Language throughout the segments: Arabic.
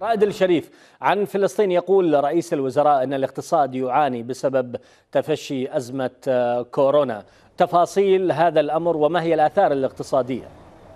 رائد الشريف، عن فلسطين يقول رئيس الوزراء أن الاقتصاد يعاني بسبب تفشي أزمة كورونا. تفاصيل هذا الأمر وما هي الآثار الاقتصادية؟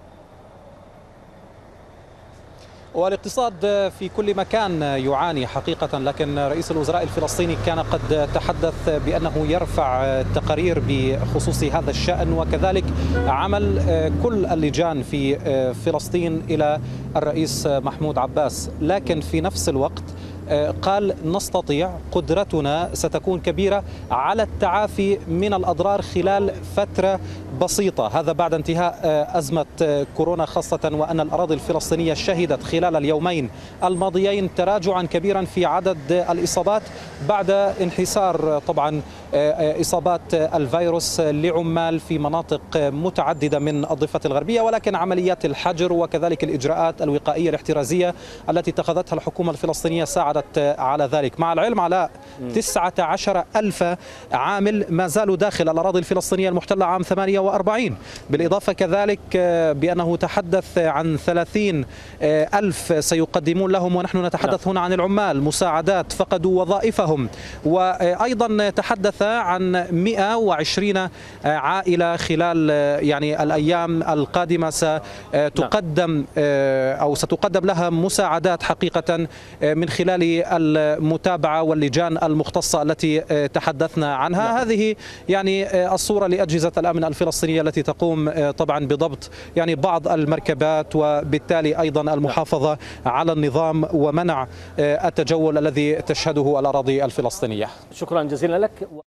والاقتصاد في كل مكان يعاني حقيقة، لكن رئيس الوزراء الفلسطيني كان قد تحدث بأنه يرفع تقارير بخصوص هذا الشأن، وكذلك عمل كل اللجان في فلسطين إلى الرئيس محمود عباس. لكن في نفس الوقت قال نستطيع، قدرتنا ستكون كبيرة على التعافي من الأضرار خلال فترة بسيطة، هذا بعد انتهاء أزمة كورونا، خاصة وأن الأراضي الفلسطينية شهدت خلال اليومين الماضيين تراجعا كبيرا في عدد الإصابات بعد انحسار طبعا إصابات الفيروس لعمال في مناطق متعددة من الضفة الغربية. ولكن عمليات الحجر وكذلك الإجراءات الوقائية الاحترازية التي اتخذتها الحكومة الفلسطينية ساعدت على ذلك، مع العلم على 19,000 عامل ما زالوا داخل الأراضي الفلسطينية المحتلة عام 48، بالإضافة كذلك بأنه تحدث عن 30,000 سيقدمون لهم، ونحن نتحدث هنا عن العمال مساعدات فقدوا وظائفهم. وأيضا تحدث عن 120 عائلة خلال يعني الأيام القادمة ستقدم أو ستقدم لها مساعدات حقيقة من خلال المتابعة واللجان المختصة التي تحدثنا عنها. هذه يعني الصورة لأجهزة الأمن الفلسطينية التي تقوم طبعا بضبط يعني بعض المركبات، وبالتالي أيضا المحافظة على النظام ومنع التجول الذي تشهده الأراضي الفلسطينية. شكرا جزيلا لك.